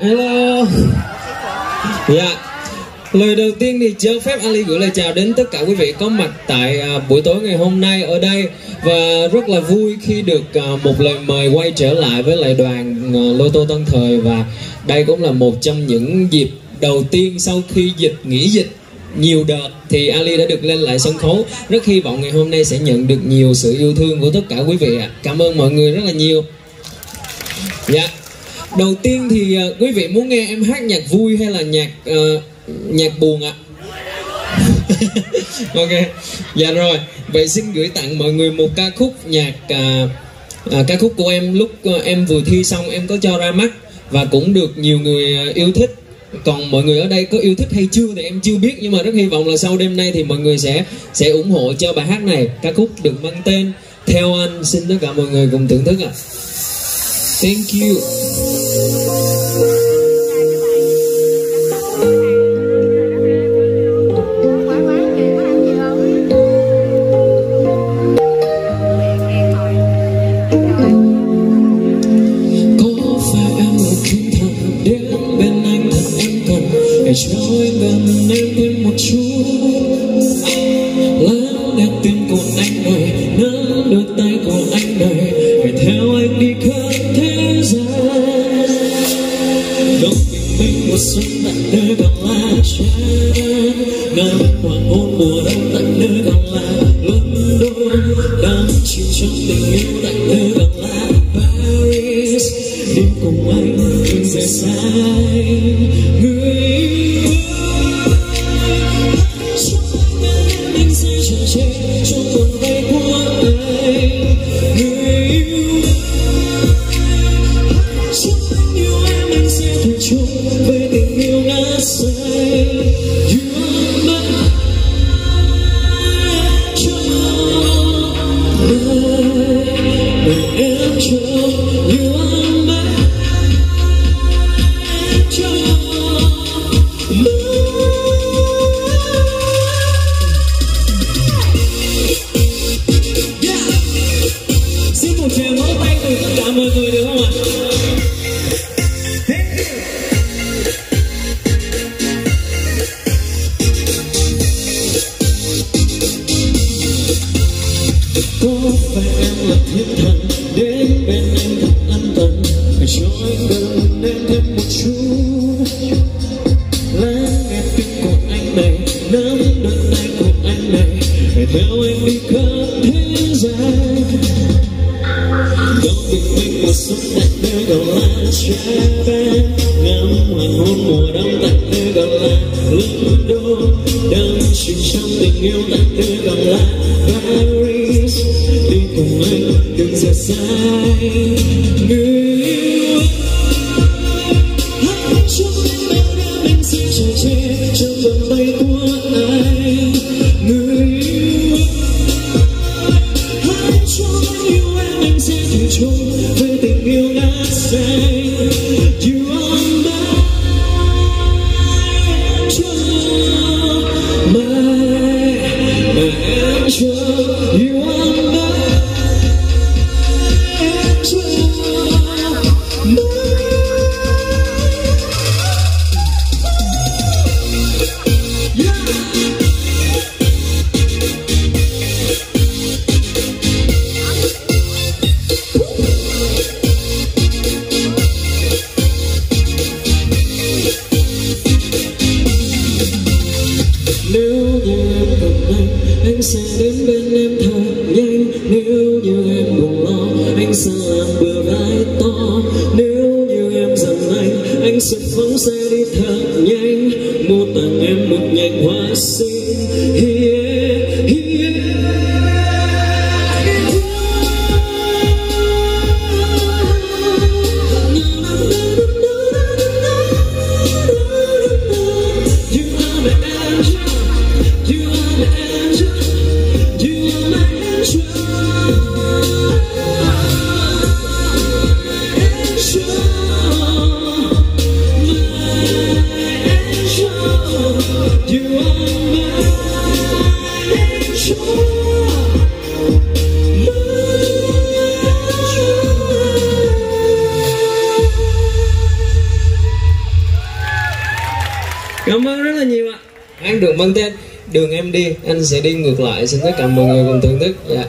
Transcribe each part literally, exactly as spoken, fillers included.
Hello. Dạ. Lời đầu tiên thì cho phép Ali gửi lời chào đến tất cả quý vị có mặt tại uh, buổi tối ngày hôm nay ở đây. Và rất là vui khi được uh, một lời mời quay trở lại với lại đoàn uh, Lô Tô Tân Thời. Và đây cũng là một trong những dịp đầu tiên sau khi dịch nghỉ dịch nhiều đợt thì Ali đã được lên lại sân khấu. Rất hy vọng ngày hôm nay sẽ nhận được nhiều sự yêu thương của tất cả quý vị ạ. Cảm ơn mọi người rất là nhiều. Dạ. Đầu tiên thì uh, quý vị muốn nghe em hát nhạc vui hay là nhạc uh, nhạc buồn ạ? Ok. Dạ rồi. Vậy xin gửi tặng mọi người một ca khúc nhạc uh, uh, ca khúc của em lúc uh, em vừa thi xong em có cho ra mắt và cũng được nhiều người uh, yêu thích. Còn mọi người ở đây có yêu thích hay chưa thì em chưa biết, nhưng mà rất hy vọng là sau đêm nay thì mọi người sẽ sẽ ủng hộ cho bài hát này. Ca khúc được mang tên Theo Anh. Xin tất cả mọi người cùng thưởng thức ạ. Thank you. Cho anh gần em thêm một chút, lắng nghe tim của anh này, nắm đôi tay của anh này, hãy theo anh đi khắp thế gian. Đón bình minh mùa xuân tại nơi còn là trái, ngắm hoàng hôn mùa đông tại nơi còn là London, đắm chìm trong tình yêu tại nơi còn là Paris. Đi cùng anh đừng rời xa người. Trong vòng tay của anh, người yêu trong anh yêu em, anh sẽ thủy chung với tình yêu ngát say. You are my my angel, you are my angel. Mọi người được không ạ? Có phải em là thiên thần đến bên anh thật an toàn, hãy cho anh gần em thêm một chút, lắng nghe tim của anh này, nắm đôi tay của anh này, hãy theo anh đi khắp thế gian. Đón bình minh mùa xuân tại nơi còn là Japan, ngắm hoàng hôn mùa đông tại nơi còn là London, đắm chìm trong tình yêu tại nơi còn là Paris. Đi cùng anh đừng rời xa người yêu. Hát cho em bên em, anh sẽ trải tre trong vòng tay của anh. Người yêu hát cho anh yêu em, anh sẽ thủy chung với tình yêu ngát say. You are my angel, my my angel. You are my angel, my. Yeah. Nếu như em cần anh, anh sẽ đến bên em thật nhanh. Nếu như em buồn lo, anh sẽ làm bờ vai to. Nếu như em giận anh, anh sẽ phóng xe đi thật nhanh, mua tặng em một nhành hoa xinh. Yeah, yeah. You are my được mang tên Đường Em Đi. Anh sẽ đi ngược lại, xin tất cả mọi người cùng thưởng thức. Dạ.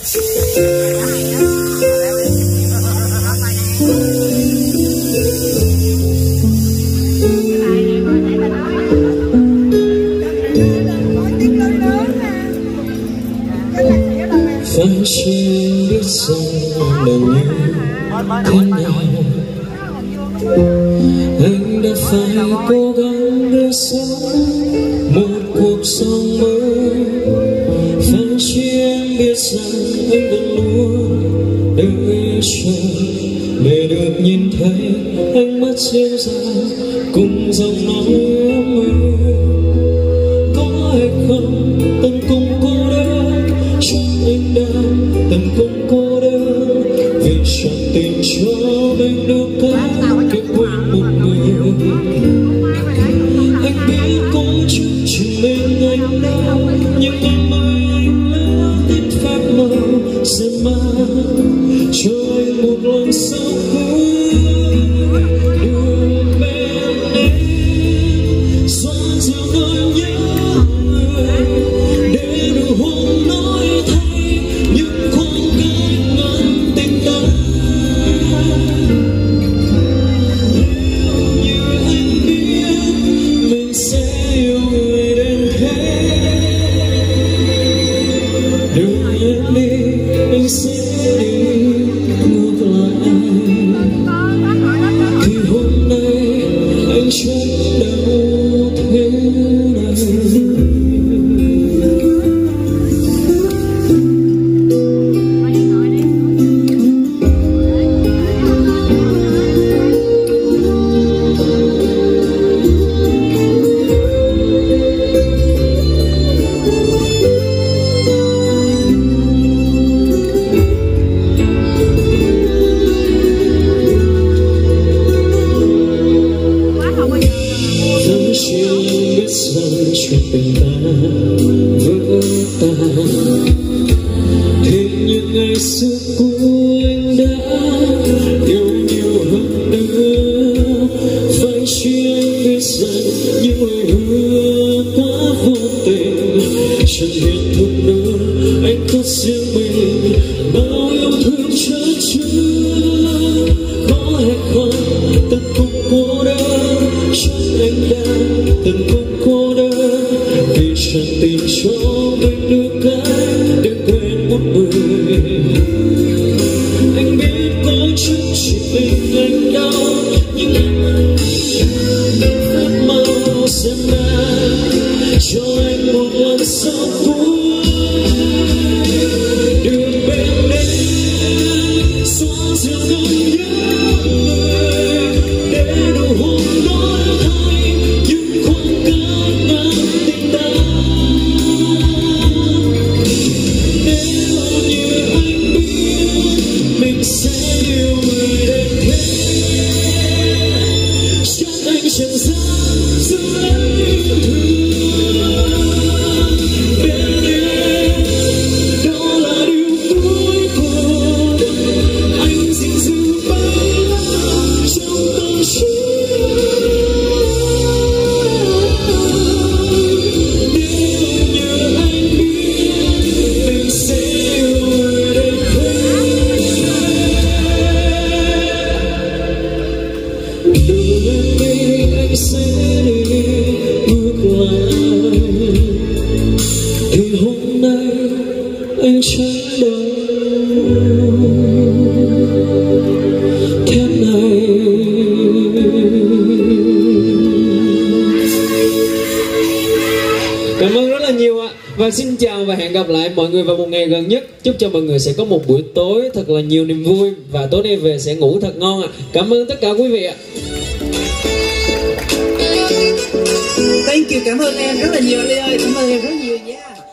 Phải chưa biết rằng đời như thế nào, anh đã phải cố gắng đưa sống một cuộc sống mới. Phải chưa em biết rằng anh vẫn luôn đợi chờ để được nhìn thấy ánh mắt dịu dàng cùng giọng nói ấm êm. Có hay không từng cùng cô đơn, chắc anh đang từng cùng cô đơn, vì chẳng tìm cho mình được cách để quên một người. Anh biết có chút chuyện bên anh đâu, nhưng em ơi anh lỡ tin phép màu sẽ mang cho anh một lần sau cuối. Đường bên em xóa dịu nỗi nhớ người, để nụ hôn nói thay những khoảng cách ngăn tình ta. Nếu như anh biết mình sẽ yêu người đến thế, đường em đi anh sẽ đi ngược lại. Thì hôm nay anh chẳng đâu thế này. Vẫn chưa biết rằng chuyện tình ta vỡ tan, thế nhưng ngày xưa của anh đã yêu nhiều hơn nữa. Phải chưa anh biết rằng những lời hứa quá vô tình chẳng hiện thực nữa. Anh có riêng mình bao yêu thương chất chứa. Có hay không từng cùng cô đơn, chắc anh đang từng cùng cô đơn, vì chẳng tìm cho mình được cách để quên một người. Anh biết có chút chỉ mình anh đau, nhưng em phép màu sẽ mang cho anh một lần sau cuối. Đường bên em xóa dịu nỗi nhớ người, để nụ hôn nói thay những khoảng cách ngăn tình ta. Nếu như anh biết mình sẽ yêu người đến thế, chắc anh chẳng dám giữ lấy thương. Bên em đó là điều cuối cùng anh gìn giữ bấy lâu trong tâm trí. Nếu như anh biết mình sẽ yêu người đến thế, đường em đi anh sẽ đi ngược lại. Thì hôm nay anh chẳng đâu thế này. Cảm ơn rất là nhiều ạ. Và xin chào và hẹn gặp lại mọi người vào một ngày gần nhất. Chúc cho mọi người sẽ có một buổi tối thật là nhiều niềm vui, và tối nay về sẽ ngủ thật ngon ạ. Cảm ơn tất cả quý vị ạ. Thank you, cảm ơn em rất là nhiều Ly ơi, cảm ơn em rất nhiều nha.